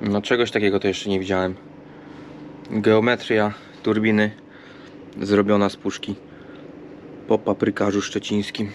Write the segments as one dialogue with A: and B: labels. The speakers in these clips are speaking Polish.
A: No czegoś takiego to jeszcze nie widziałem. Geometria turbiny zrobiona z puszki po paprykarzu szczecińskim.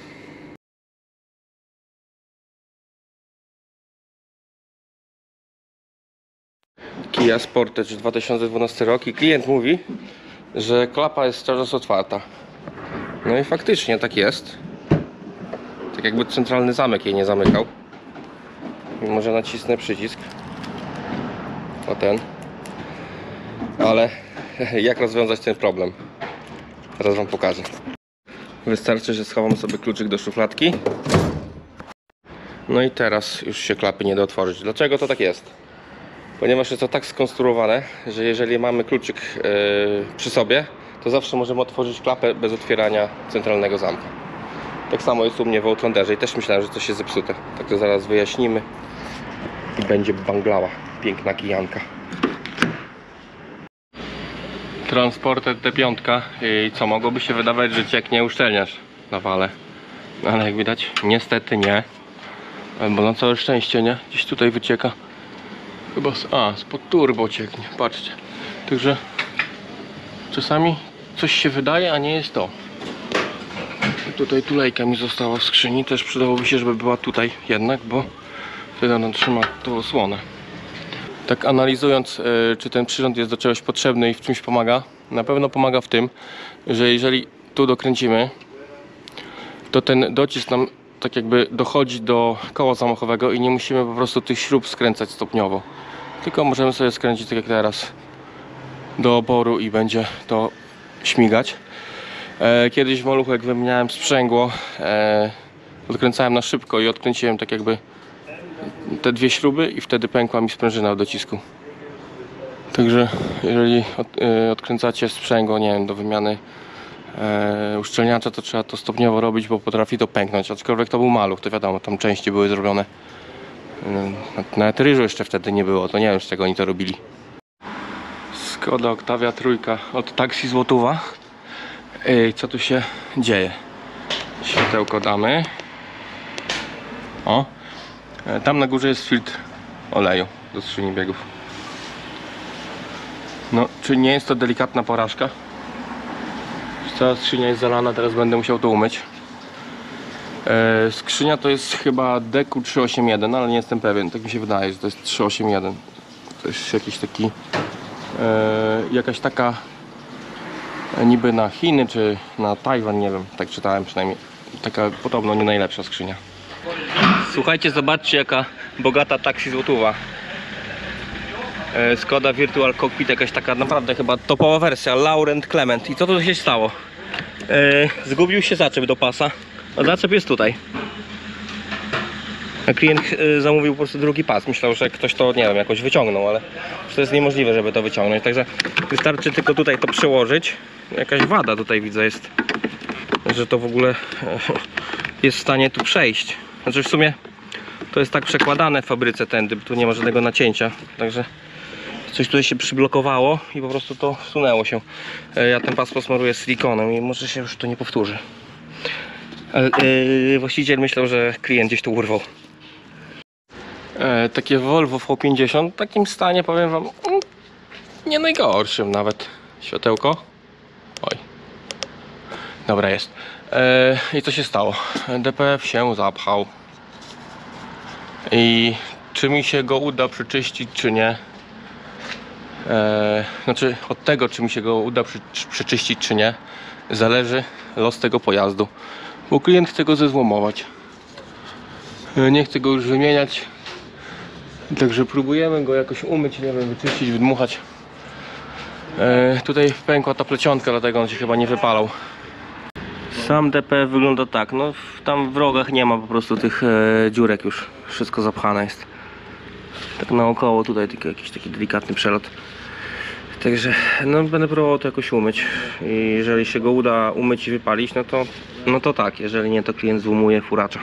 A: Kia Sportage 2012 rok i klient mówi, że klapa jest cały czas otwarta. No i faktycznie tak jest. Tak jakby centralny zamek jej nie zamykał. Może nacisnę przycisk. O ten. Ale jak rozwiązać ten problem? Teraz wam pokażę. Wystarczy, że schowam sobie kluczyk do szufladki. No i teraz już się klapy nie da otworzyć. Dlaczego to tak jest? Ponieważ jest to tak skonstruowane, że jeżeli mamy kluczyk przy sobie, to zawsze możemy otworzyć klapę bez otwierania centralnego zamka. Tak samo jest u mnie w Outlanderze i też myślałem, że coś jest zepsute. Tak to zaraz wyjaśnimy i będzie banglała. Piękna kijanka. Transporter T5 i co, mogłoby się wydawać, że cieknie uszczelniacz na wale. No, ale jak widać, niestety nie. Albo na całe szczęście nie. Gdzieś tutaj wycieka. Chyba spod turbo cieknie, patrzcie. Także czasami coś się wydaje, a nie jest to. Tutaj tulejka mi została w skrzyni. Też przydałoby się, żeby była tutaj jednak, bo wtedy ona trzyma tą osłonę. Tak analizując, czy ten przyrząd jest do czegoś potrzebny i w czymś pomaga, na pewno pomaga w tym, że jeżeli tu dokręcimy, to ten docisk nam tak jakby dochodzi do koła zamachowego i nie musimy po prostu tych śrub skręcać stopniowo. Tylko możemy sobie skręcić tak jak teraz do oporu i będzie to śmigać. Kiedyś w Maluchu, jak wymieniałem sprzęgło, odkręcałem na szybko i odkręciłem tak jakby te dwie śruby i wtedy pękła mi sprężyna w docisku. Także jeżeli odkręcacie sprzęgło, nie wiem, do wymiany uszczelniacza, to trzeba to stopniowo robić, bo potrafi to pęknąć. Aczkolwiek to był Maluch, to wiadomo, tam części były zrobione. Nawet ryżu jeszcze wtedy nie było, to nie wiem, z czego oni to robili. Skoda Octavia trójka od Taxi Złotówa. Co tu się dzieje? Światełko damy. O! Tam na górze jest filtr oleju do skrzyni biegów. No, czy nie jest to delikatna porażka? Cała skrzynia jest zalana, teraz będę musiał to umyć. Skrzynia to jest chyba DQ381, ale nie jestem pewien. Tak mi się wydaje, że to jest 381. To jest jakiś taki jakaś taka niby na Chiny czy na Tajwan, nie wiem, tak czytałem przynajmniej. Taka podobno nie najlepsza skrzynia. Słuchajcie, zobaczcie jaka bogata Taxi Złotówa. Skoda Virtual Cockpit, jakaś taka naprawdę chyba topowa wersja, Laurent Clement. I co tu się stało? Zgubił się zaczep do pasa, a zaczep jest tutaj. A klient zamówił po prostu drugi pas. Myślał, że ktoś to, nie wiem, jakoś wyciągnął, ale to jest niemożliwe, żeby to wyciągnąć. Także wystarczy tylko tutaj to przełożyć. Jakaś wada tutaj widzę jest, że to w ogóle jest w stanie tu przejść. Znaczy w sumie to jest tak przekładane w fabryce tędy, tu nie ma żadnego nacięcia. Także coś tutaj się przyblokowało i po prostu to wsunęło się. Ja ten pas posmaruję silikonem i może się już to nie powtórzy. Ale właściciel myślał, że klient gdzieś to urwał. Takie Volvo V50 w takim stanie, powiem wam, nie najgorszym nawet. Światełko. Oj. Dobra jest. I co się stało? DPF się zapchał. I czy mi się go uda przeczyścić, czy nie? Znaczy od tego, czy mi się go uda przeczyścić, czy nie, zależy los tego pojazdu. Bo klient chce go zezłomować. Nie chce go już wymieniać. Także próbujemy go jakoś umyć, nie wiem, wyczyścić, wydmuchać. Tutaj pękła ta plecionka, dlatego on się chyba nie wypalał. Sam DPF wygląda tak, no tam w rogach nie ma po prostu tych dziurek już. Wszystko zapchane jest. Tak naokoło tutaj tylko jakiś taki delikatny przelot. Także no będę próbował to jakoś umyć. I jeżeli się go uda umyć i wypalić, no to tak. Jeżeli nie, to klient złomuje furacza.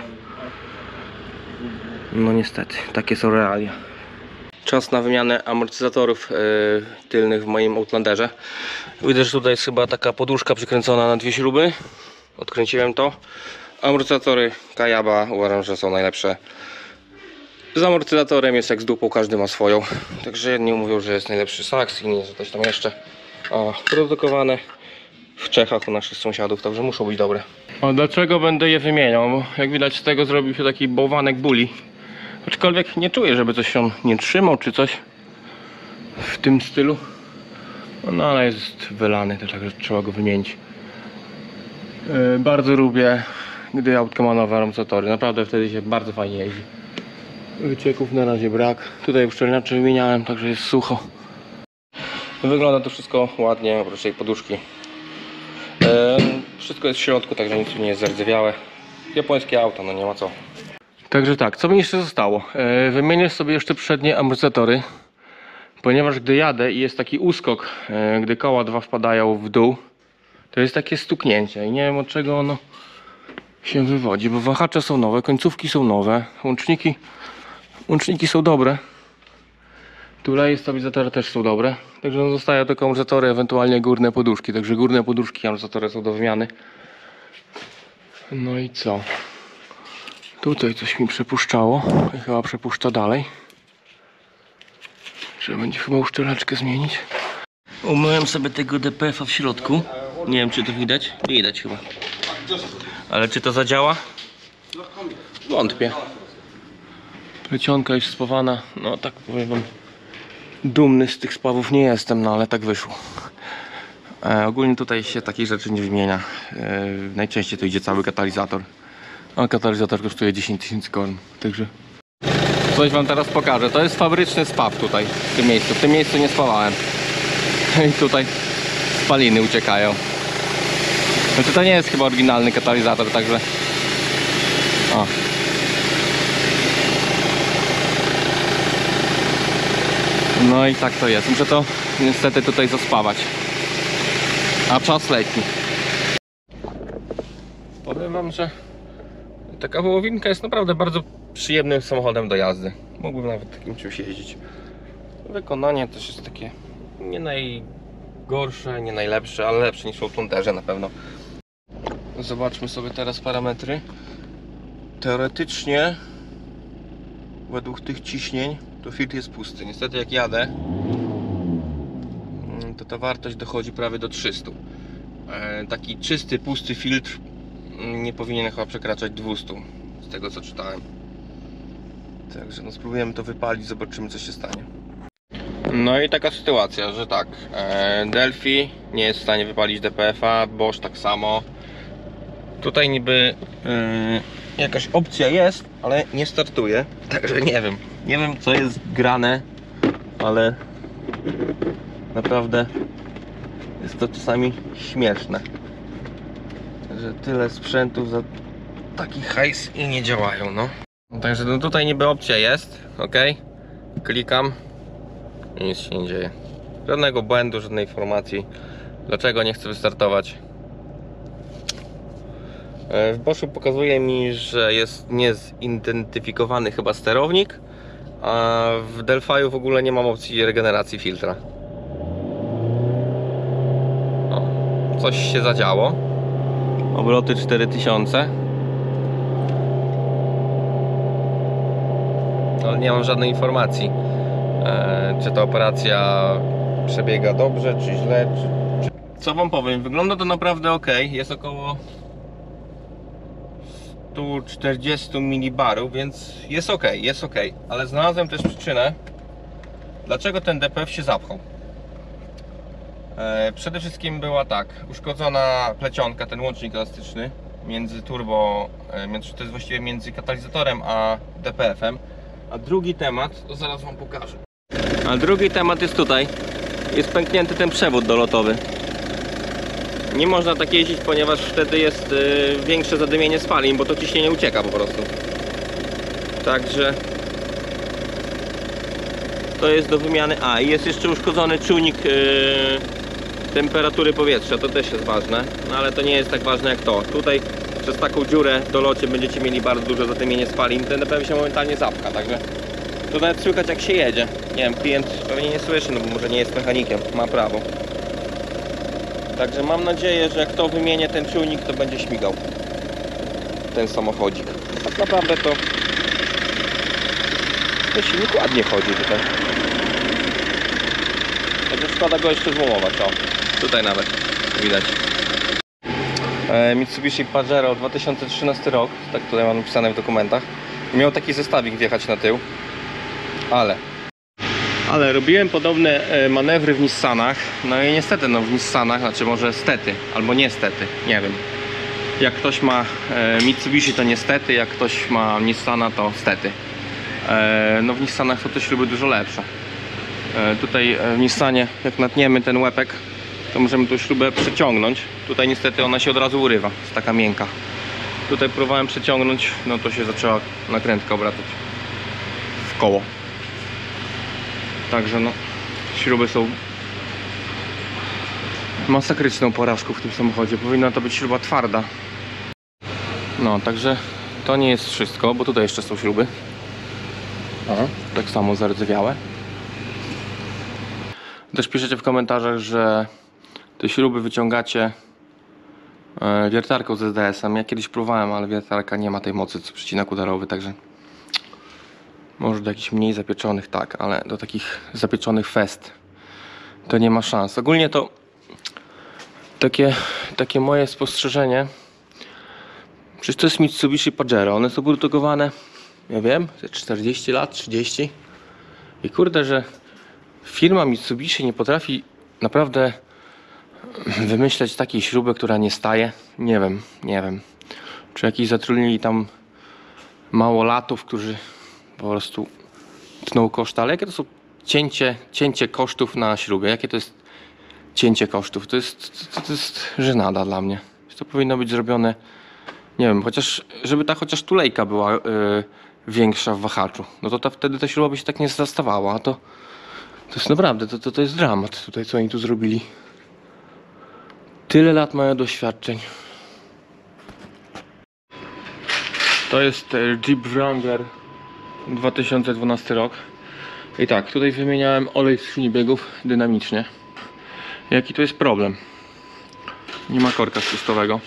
A: No niestety, takie są realia. Czas na wymianę amortyzatorów tylnych w moim Outlanderze. Widzę, że tutaj jest chyba taka poduszka przykręcona na dwie śruby. Odkręciłem to. Amortyzatory Kayaba uważam, że są najlepsze. Z amortyzatorem jest jak z dupą, każdy ma swoją. Także jedni mówią, że jest najlepszy Saks, inni, że coś tam jeszcze. A produkowane w Czechach u naszych sąsiadów, także muszą być dobre. A dlaczego będę je wymieniał? Bo jak widać z tego zrobił się taki bałwanek buli. Aczkolwiek nie czuję, żeby coś się nie trzymał czy coś w tym stylu. No ale jest wylany, to także trzeba go wymienić. Bardzo lubię, gdy autko ma nowe amortyzatory. Naprawdę wtedy się bardzo fajnie jeździ. Wycieków na razie brak. Tutaj uszczelniacze wymieniałem, także jest sucho. Wygląda to wszystko ładnie, oprócz tej poduszki. Wszystko jest w środku, także nic tu nie jest zardzewiałe. Japońskie auto, no nie ma co. Także tak, co mi jeszcze zostało? Wymienię sobie jeszcze przednie amortyzatory. Ponieważ gdy jadę i jest taki uskok, gdy koła dwa wpadają w dół, to jest takie stuknięcie i nie wiem od czego ono się wywodzi, bo wahacze są nowe, końcówki są nowe, łączniki są dobre, tuleje i stabilizatory też są dobre, także no zostają tylko amortyzatory, ewentualnie górne poduszki, także górne poduszki amortyzatory są do wymiany. No i co? Tutaj coś mi przepuszczało i chyba przepuszcza dalej. Trzeba będzie chyba uszczeleczkę zmienić. Umyłem sobie tego DPF-a w środku. Nie wiem, czy to widać. Nie widać chyba. Ale czy to zadziała? Wątpię. Plecionka już spawana. No tak powiem wam, dumny z tych spawów nie jestem, no ale tak wyszło. Ogólnie tutaj się takich rzeczy nie wymienia. Najczęściej to idzie cały katalizator. A katalizator kosztuje 10 000 korun. Także coś wam teraz pokażę. To jest fabryczny spaw tutaj, w tym miejscu. W tym miejscu nie spawałem. I tutaj spaliny uciekają. Znaczy to nie jest chyba oryginalny katalizator, także... O. No i tak to jest. Muszę to niestety tutaj zaspawać. A czas leci. Powiem wam, że taka wołowinka jest naprawdę bardzo przyjemnym samochodem do jazdy. Mógłbym nawet takim czymś jeździć. Wykonanie też jest takie nie najgorsze, nie najlepsze, ale lepsze niż w Outlanderze na pewno. Zobaczmy sobie teraz parametry. Teoretycznie według tych ciśnień to filtr jest pusty. Niestety jak jadę, to ta wartość dochodzi prawie do 300. Taki czysty, pusty filtr nie powinien chyba przekraczać 200, z tego co czytałem. Także no spróbujemy to wypalić, zobaczymy co się stanie. No i taka sytuacja, że tak, Delphi nie jest w stanie wypalić DPF-a, Bosch tak samo. Tutaj niby jakaś opcja jest, ale nie startuje, także nie wiem co jest grane, ale naprawdę jest to czasami śmieszne, że tyle sprzętów za taki hajs i nie działają, no. Także no tutaj niby opcja jest, ok, klikam i nic się nie dzieje, żadnego błędu, żadnej informacji, dlaczego nie chce wystartować. W Boschu pokazuje mi, że jest niezidentyfikowany chyba sterownik, a w Delphi'u w ogóle nie mam opcji regeneracji filtra. O, coś się zadziało. Obroty 4000. Ale nie mam żadnej informacji, czy ta operacja przebiega dobrze, czy źle. Co wam powiem, wygląda to naprawdę ok. Jest około 140 milibarów, więc jest ok, ale znalazłem też przyczynę, dlaczego ten DPF się zapchał. Przede wszystkim była tak, uszkodzona plecionka, ten łącznik elastyczny między turbo, to jest właściwie między katalizatorem a DPF-em. A drugi temat, to zaraz wam pokażę. A drugi temat jest tutaj, jest pęknięty ten przewód dolotowy. Nie można tak jeździć, ponieważ wtedy jest większe zadymienie spalin, bo to ciśnienie ucieka po prostu. Także to jest do wymiany. A i jest jeszcze uszkodzony czujnik temperatury powietrza, to też jest ważne, no ale to nie jest tak ważne jak to. Tutaj przez taką dziurę w dolocie będziecie mieli bardzo duże zadymienie spalin, ten DPF się momentalnie zapcha, także to nawet słychać jak się jedzie. Nie wiem, klient pewnie nie słyszy, no bo może nie jest mechanikiem, ma prawo. Także mam nadzieję, że jak to wymienię ten czujnik, to będzie śmigał ten samochodzik. Tak naprawdę to ten silnik ładnie chodzi tutaj. Także szkoda go jeszcze złomować, o. Tutaj nawet widać. Mitsubishi Pajero 2013 rok, tak tutaj mam napisane w dokumentach. Miał taki zestawik wjechać na tył, ale robiłem podobne manewry w Nissanach. No i niestety, no w Nissanach, znaczy może stety, albo niestety, nie wiem. Jak ktoś ma Mitsubishi, to niestety, jak ktoś ma Nissana, to stety. No w Nissanach są te śruby dużo lepsze. Tutaj w Nissanie, jak natniemy ten łepek, to możemy tą śrubę przeciągnąć. Tutaj niestety ona się od razu urywa, jest taka miękka. Tutaj próbowałem przeciągnąć, no to się zaczęła nakrętka obracać w koło. Także no, śruby są masakryczną porażką w tym samochodzie. Powinna to być śruba twarda. No, także to nie jest wszystko, bo tutaj jeszcze są śruby. Tak samo zardzewiałe. Też piszecie w komentarzach, że te śruby wyciągacie wiertarką z SDS-em. Ja kiedyś próbowałem, ale wiertarka nie ma tej mocy co przecinak udarowy, także może do jakichś mniej zapieczonych tak, ale do takich zapieczonych fest to nie ma szans. Ogólnie to takie moje spostrzeżenie. Przecież to jest Mitsubishi Pajero. One są produkowane, ja wiem, 40 lat, 30. I kurde, że firma Mitsubishi nie potrafi naprawdę wymyśleć takiej śruby, która nie staje. Nie wiem. Czy jakiś zatrudnili tam małolatów, którzy po prostu tną koszty. Ale jakie to są cięcie kosztów na śrubie? Jakie to jest cięcie kosztów? To jest żenada dla mnie. To powinno być zrobione, nie wiem, chociaż żeby ta chociaż tulejka była większa w wahaczu. No to wtedy ta śruba by się tak nie zastawała. A to jest naprawdę, to jest dramat tutaj, co oni tu zrobili. Tyle lat mają doświadczeń. To jest Jeep Wrangler 2012 rok. I tak, tutaj wymieniałem olej z skrzyni biegów dynamicznie. Jaki to jest problem? Nie ma korka spustowego.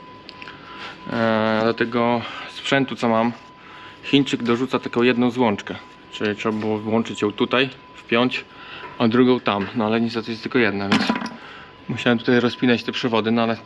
A: Do tego sprzętu, co mam, Chińczyk dorzuca taką jedną złączkę. Czyli trzeba było włączyć ją tutaj, wpiąć, a drugą tam. No ale niestety jest tylko jedna, więc musiałem tutaj rozpinać te przewody, no ale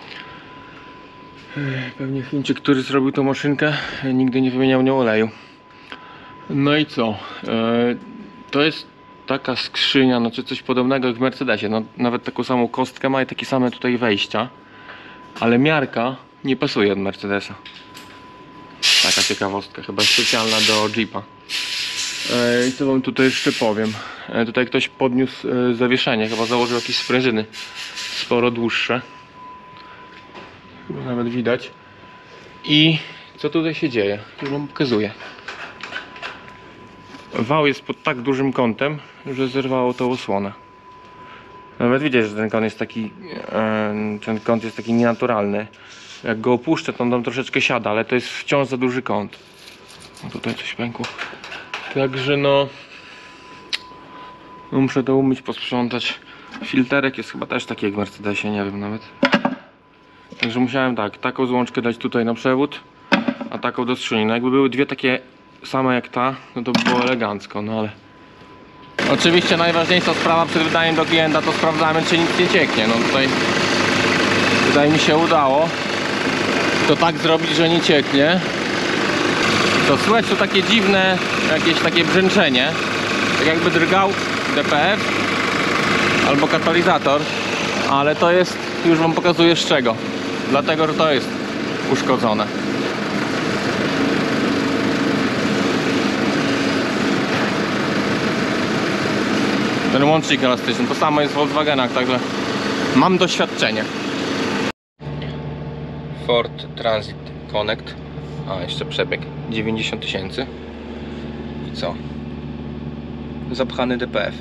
A: pewnie Chińczyk, który zrobił tą maszynkę, nigdy nie wymieniał nią oleju. No i co? To jest taka skrzynia, znaczy coś podobnego jak w Mercedesie. No, nawet taką samą kostkę ma i takie same tutaj wejścia. Ale miarka nie pasuje od Mercedesa. Taka ciekawostka, chyba specjalna do Jeepa. I co wam tutaj jeszcze powiem? Tutaj ktoś podniósł zawieszenie, chyba założył jakieś sprężyny sporo dłuższe. Chyba nawet widać. I co tutaj się dzieje? Już wam pokazuję. Wał jest pod tak dużym kątem, że zerwało tą osłonę. Nawet widzisz, że ten kąt jest taki nienaturalny. Jak go opuszczę, to on tam troszeczkę siada, ale to jest wciąż za duży kąt. No tutaj coś pękło. Także no muszę to umyć, posprzątać. Filterek jest chyba też taki jak w Mercedesie, nie wiem nawet. Także musiałem taką złączkę dać tutaj na przewód, a taką do skrzyni. No jakby były dwie takie same jak ta, no to by było elegancko, no ale... Oczywiście najważniejsza sprawa przed wydaniem do klienta to sprawdzamy, czy nic nie cieknie. No tutaj mi się udało to tak zrobić, że nie cieknie. To słychać tu takie dziwne, jakieś takie brzęczenie, tak jakby drgał DPF albo katalizator, ale to jest, już wam pokazuję z czego, dlatego że to jest uszkodzone. Ten łącznik elastyczny, to samo jest w Volkswagenach, także mam doświadczenie. Ford Transit Connect. A, jeszcze przebieg 90 000. I co? Zapchany DPF.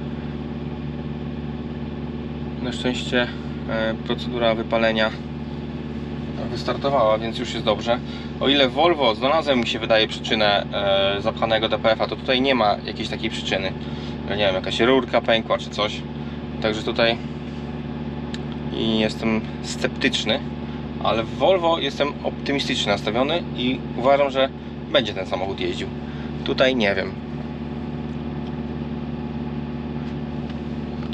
A: Na szczęście procedura wypalenia wystartowała, więc już jest dobrze. O ile w Volvo znalazłem, mi się wydaje, przyczynę zapchanego DPF-a, to tutaj nie ma jakiejś takiej przyczyny. Nie wiem, jakaś rurka pękła czy coś. Także tutaj jestem sceptyczny, ale w Volvo jestem optymistycznie nastawiony i uważam, że będzie ten samochód jeździł. Tutaj nie wiem.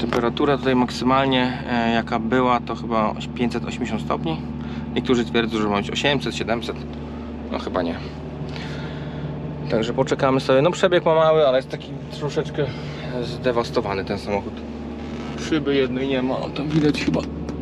A: Temperatura tutaj maksymalnie jaka była, to chyba 580 stopni. Niektórzy twierdzą, że ma być 800, 700. No chyba nie. Także poczekamy sobie. No przebieg ma mały, ale jest taki troszeczkę zdewastowany ten samochód. Szyby jednej nie ma, tam widać chyba.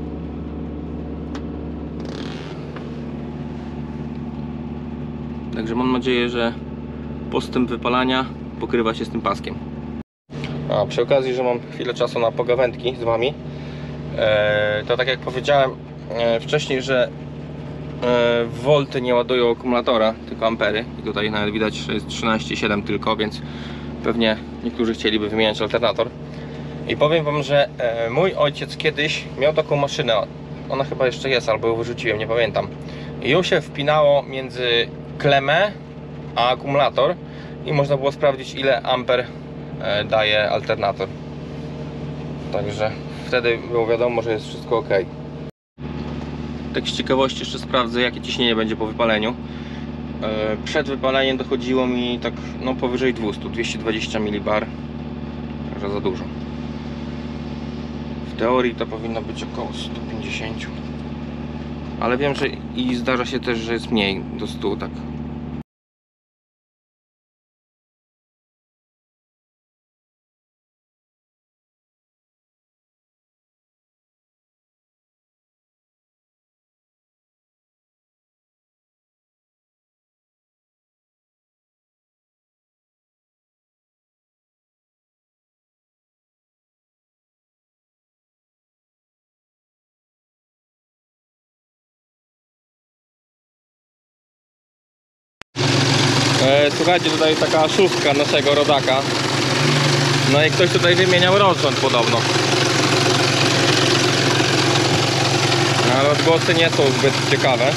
A: Także mam nadzieję, że postęp wypalania pokrywa się z tym paskiem. A przy okazji, że mam chwilę czasu na pogawędki z wami, to tak jak powiedziałem wcześniej, że wolty nie ładują akumulatora, tylko ampery. I tutaj nawet widać, że jest 13,7 tylko, więc pewnie niektórzy chcieliby wymieniać alternator. I powiem wam, że mój ojciec kiedyś miał taką maszynę. Ona chyba jeszcze jest, albo ją wyrzuciłem, nie pamiętam. I ją się wpinało między klemę a akumulator i można było sprawdzić, ile amper daje alternator. Także wtedy było wiadomo, że jest wszystko ok. Tak z ciekawości jeszcze sprawdzę, jakie ciśnienie będzie po wypaleniu. Przed wypaleniem dochodziło mi tak no powyżej 200, 220 mbar. Także za dużo. W teorii to powinno być około 150. Ale wiem, że i zdarza się też, że jest mniej, do 100 tak. Słuchajcie, tutaj taka szóstka naszego rodaka. No i ktoś tutaj wymieniał rozrząd podobno. Ale odgłosy nie są zbyt ciekawe.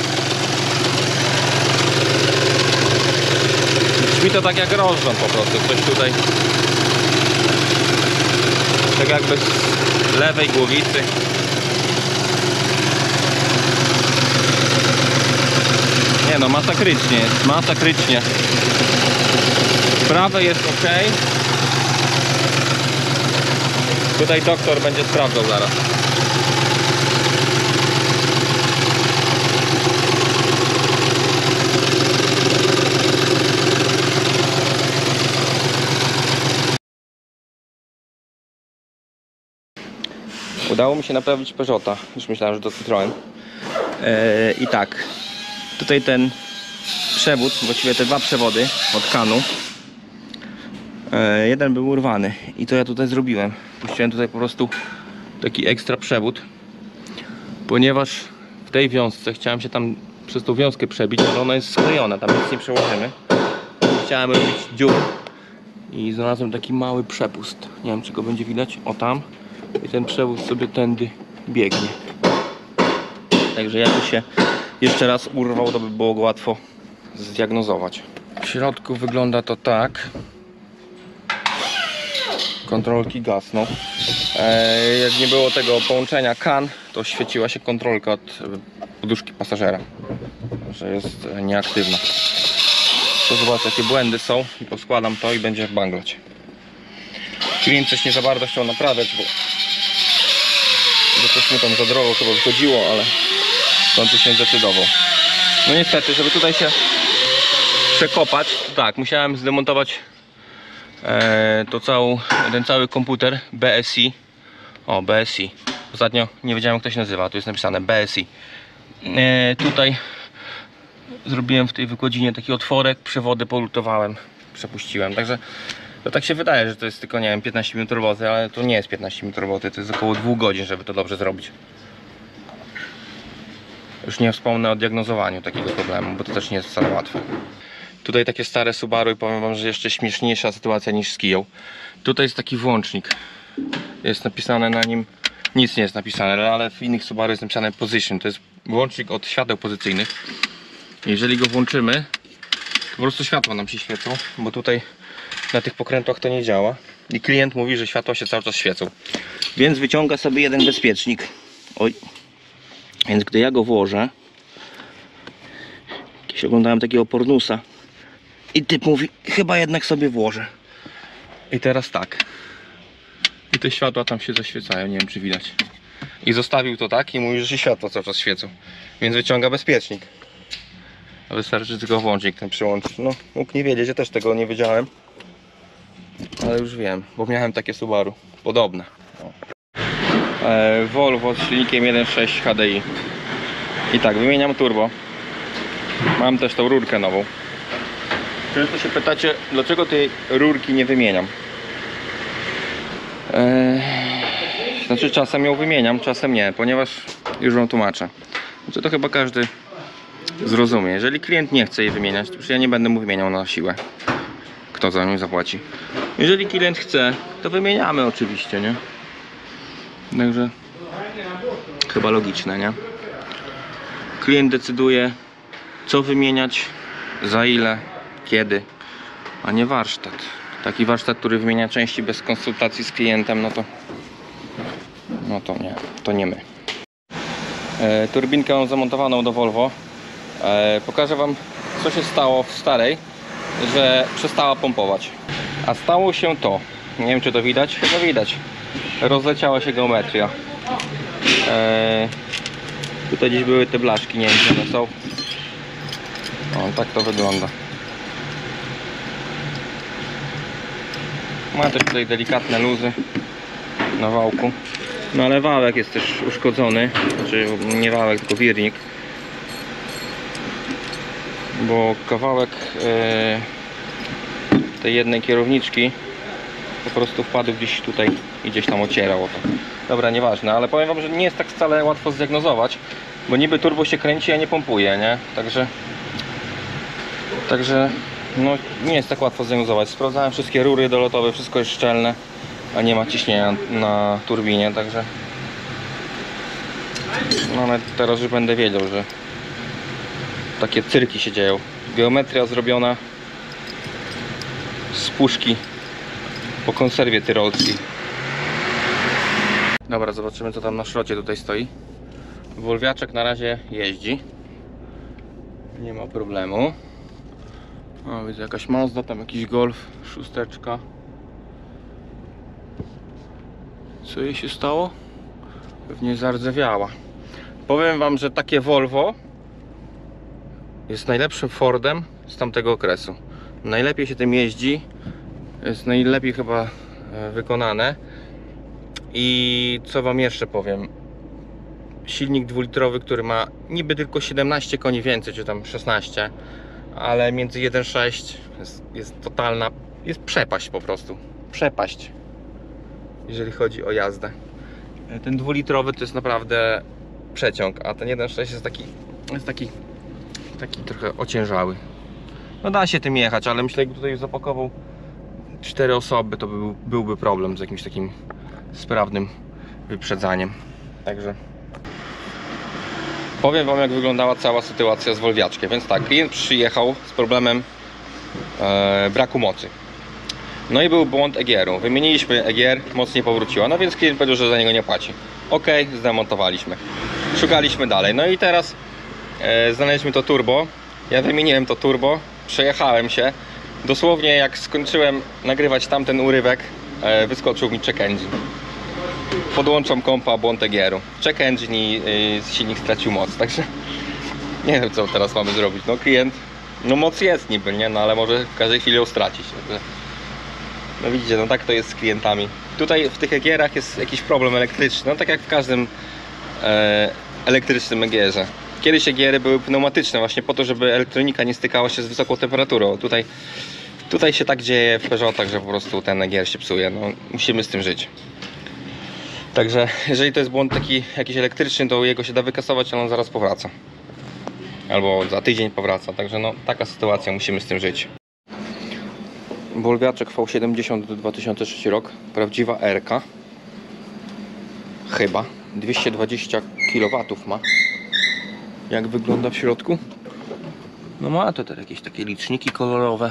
A: Brzmi to tak jak rozrząd po prostu. Coś tutaj tak jakby z lewej głowicy. Nie no, masakrycznie jest, masakrycznie. Prawe jest ok. Tutaj doktor będzie sprawdzał zaraz. Udało mi się naprawić Peugeota. Już myślałem, że to Citroen. I tak. Tutaj ten przewód, właściwie te dwa przewody od kanu, jeden był urwany i to ja tutaj zrobiłem. Puściłem tutaj po prostu taki ekstra przewód, ponieważ w tej wiązce chciałem się tam przez tą wiązkę przebić, ale ona jest sklejona, tam nic nie przełożymy. Chciałem robić dziur i znalazłem taki mały przepust. Nie wiem, czy go będzie widać. O tam. I ten przewód sobie tędy biegnie. Także jakby się jeszcze raz urwał, to by było go łatwo zdiagnozować. W środku wygląda to tak. Kontrolki gasną. Jak nie było tego połączenia CAN, to świeciła się kontrolka od poduszki pasażera, że jest nieaktywna. To zobaczę, jakie błędy są i poskładam to i będzie banglać. Klient coś nie za bardzo chciał naprawiać, bo coś mu tam za drogo chyba wychodziło, ale on tu się zdecydował. No niestety, żeby tutaj się przekopać, to tak, musiałem zdemontować ten cały komputer BSI. O, BSI. Ostatnio nie wiedziałem, jak to się nazywa, tu jest napisane BSI. Tutaj zrobiłem w tej wykładzinie taki otworek, przewody polutowałem, przepuściłem, także to tak się wydaje, że to jest tylko, nie wiem, 15 minut roboty, ale to nie jest 15 minut roboty, to jest około 2 godzin, żeby to dobrze zrobić. Już nie wspomnę o diagnozowaniu takiego problemu, bo to też nie jest wcale łatwe. Tutaj takie stare Subaru i powiem wam, że jeszcze śmieszniejsza sytuacja niż z Kiją. Tutaj jest taki włącznik. Jest napisane na nim, nic nie jest napisane, ale w innych Subaru jest napisane position. To jest włącznik od świateł pozycyjnych. Jeżeli go włączymy, to po prostu światła nam się świecą, bo tutaj na tych pokrętłach to nie działa. I klient mówi, że światła się cały czas świecą. Więc wyciąga sobie jeden bezpiecznik. Oj. Więc gdy ja go włożę, kiedyś oglądałem takiego pornusa i typ mówi, chyba jednak sobie włożę. I teraz tak. I te światła tam się zaświecają, nie wiem czy widać. I zostawił to tak i mówi, że się światła cały czas świecą. Więc wyciąga bezpiecznik. A wystarczy tylko włącznik ten przyłączyć. No, mógł nie wiedzieć, ja też tego nie wiedziałem. Ale już wiem, bo miałem takie Subaru. Podobne. Volvo z silnikiem 1.6 HDI. I tak, wymieniam turbo. Mam też tą rurkę nową. Często się pytacie, dlaczego tej rurki nie wymieniam. Znaczy czasem ją wymieniam, czasem nie, ponieważ już wam tłumaczę. Znaczy to chyba każdy zrozumie. Jeżeli klient nie chce jej wymieniać, to już ja nie będę mu wymieniał na siłę. Kto za nią zapłaci. Jeżeli klient chce, to wymieniamy oczywiście, nie? Także chyba logiczne, nie? Klient decyduje, co wymieniać, za ile, kiedy, a nie warsztat. Taki warsztat, który wymienia części bez konsultacji z klientem, no to nie my. Turbinkę mam zamontowaną do Volvo. Pokażę wam, co się stało w starej, że przestała pompować. A stało się to, nie wiem czy to widać, chyba widać. Rozleciała się geometria. Tutaj gdzieś były te blaszki, nie wiem gdzie one są. O, tak to wygląda. Ma też tutaj delikatne luzy na wałku. No ale wałek jest też uszkodzony. Znaczy nie wałek, tylko wirnik. Bo kawałek tej jednej kierowniczki po prostu wpadł gdzieś tutaj i gdzieś tam ocierał o to. Dobra, nieważne, ale powiem wam, że nie jest tak wcale łatwo zdiagnozować, bo niby turbo się kręci, a nie pompuje, nie? Także no nie jest tak łatwo zdiagnozować. Sprawdzałem wszystkie rury dolotowe, wszystko jest szczelne, a nie ma ciśnienia na turbinie, także no ale teraz już będę wiedział, że takie cyrki się dzieją. Geometria zrobiona z puszki po konserwie tyrolskiej. Dobra, zobaczymy co tam na szrocie tutaj stoi. Wolwiaczek na razie jeździ. Nie ma problemu. O, widzę jakaś Mazda, tam jakiś Golf, szósteczka. Co jej się stało? Pewnie zardzewiała. Powiem wam, że takie Volvo jest najlepszym Fordem z tamtego okresu. Najlepiej się tym jeździ. Jest najlepiej chyba wykonane. I co wam jeszcze powiem? Silnik dwulitrowy, który ma niby tylko 17 koni więcej, czy tam 16, ale między 1.6 jest totalna, jest przepaść po prostu. Przepaść, jeżeli chodzi o jazdę. Ten dwulitrowy to jest naprawdę przeciąg, a ten 1.6 jest taki trochę ociężały. No da się tym jechać, ale myślę, jakby tutaj zapakował 4 osoby, to byłby problem z jakimś takim sprawnym wyprzedzaniem. Także powiem wam, jak wyglądała cała sytuacja z Wolwiaczkiem. Więc tak, klient przyjechał z problemem braku mocy. No i był błąd EGR-u. Wymieniliśmy EGR, moc nie powróciła. No więc klient powiedział, że za niego nie płaci. Ok, zdemontowaliśmy. Szukaliśmy dalej. No i teraz znaleźliśmy to turbo. Ja wymieniłem to turbo, przejechałem się. Dosłownie jak skończyłem nagrywać tamten urywek, wyskoczył mi check engine. Podłączam kompa, błąd EGR-u. Check engine i silnik stracił moc. Także nie wiem co teraz mamy zrobić. No klient, no moc jest niby, nie? No ale może w każdej chwili ją stracić. No widzicie, no tak to jest z klientami. Tutaj w tych EGR-ach jest jakiś problem elektryczny, no tak jak w każdym elektrycznym EGR-ze. Kiedyś EGR-y były pneumatyczne właśnie po to, żeby elektronika nie stykała się z wysoką temperaturą. Tutaj się tak dzieje w Peugeotach, że po prostu ten EGR się psuje. No musimy z tym żyć. Także jeżeli to jest błąd taki jakiś elektryczny, to jego się da wykasować, ale on zaraz powraca. Albo za tydzień powraca. Także no taka sytuacja, musimy z tym żyć. Wolwiaczek V70 2003 rok. Prawdziwa RK. Chyba. 220 kW ma. Jak wygląda w środku? No ma to też jakieś takie liczniki kolorowe.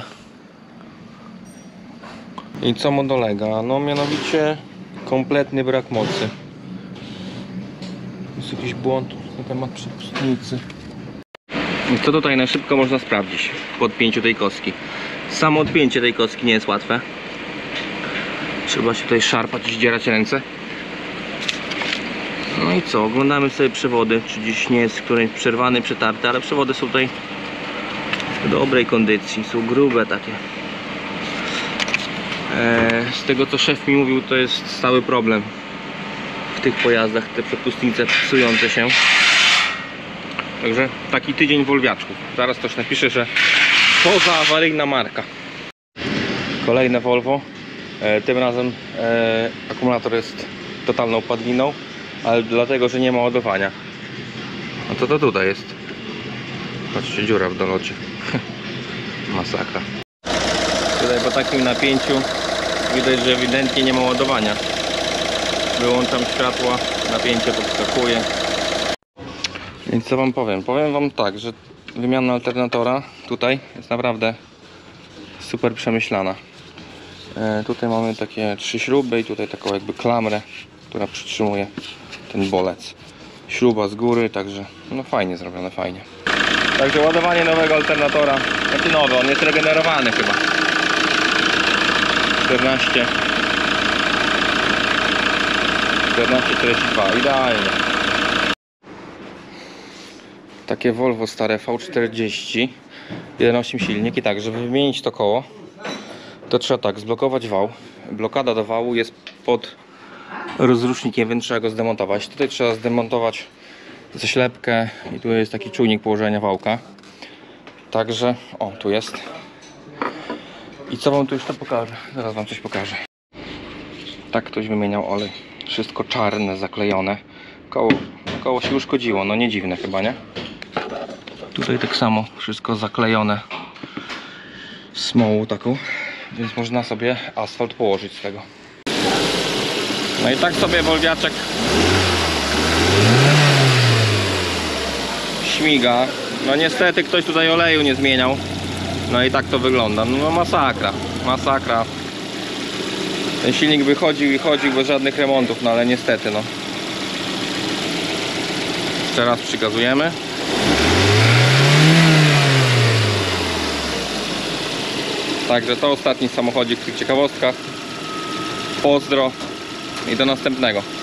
A: I co mu dolega? No mianowicie kompletny brak mocy. Jest jakiś błąd na temat przepustnicy. I co tutaj na szybko można sprawdzić po odpięciu tej kostki? Samo odpięcie tej kostki nie jest łatwe. Trzeba się tutaj szarpać i zdzierać ręce. No i co, oglądamy sobie przewody, czy gdzieś nie jest któryś przerwany, przetarty, ale przewody są tutaj w dobrej kondycji, są grube takie. Z tego co szef mi mówił, to jest stały problem w tych pojazdach, te przepustnice psujące się. Także taki tydzień Volviaczków. Zaraz ktoś napisze, że pozaawaryjna marka. Kolejne Volvo. Tym razem akumulator jest totalną padliną, ale dlatego, że nie ma ładowania. No to tutaj jest. Patrzcie, dziura w dolocie. Masakra. Tutaj po takim napięciu widać, że ewidentnie nie ma ładowania. Wyłączam światła, napięcie podskakuje. Więc co wam powiem? Powiem wam tak, że wymiana alternatora tutaj jest naprawdę super przemyślana. Tutaj mamy takie 3 śruby i tutaj taką jakby klamrę, która przytrzymuje ten bolec. Śruba z góry, także no fajnie zrobione, fajnie. Także ładowanie nowego alternatora, znaczy nowy, on jest regenerowany chyba. 14,42, idealnie. Takie Volvo stare V40, 1.8 silnik i tak, żeby wymienić to koło, to trzeba tak, zblokować wał. Blokada do wału jest pod rozrusznikiem, więc trzeba go zdemontować. Tutaj trzeba zdemontować zaślepkę i tu jest taki czujnik położenia wałka. Także, o, tu jest. I co wam tu jeszcze pokażę? Zaraz wam coś pokażę. Tak ktoś wymieniał olej. Wszystko czarne, zaklejone. Koło się uszkodziło, no nie dziwne chyba, nie? Tutaj tak samo, wszystko zaklejone smołą taką, więc można sobie asfalt położyć z tego. No i tak sobie Volviaczek śmiga. No niestety ktoś tutaj oleju nie zmieniał. No i tak to wygląda. No masakra, masakra. Ten silnik wychodził i chodził bez żadnych remontów, no ale niestety no. Jeszcze raz przykazujemy. Także to ostatni samochodzik w tych ciekawostkach. Pozdro i do następnego.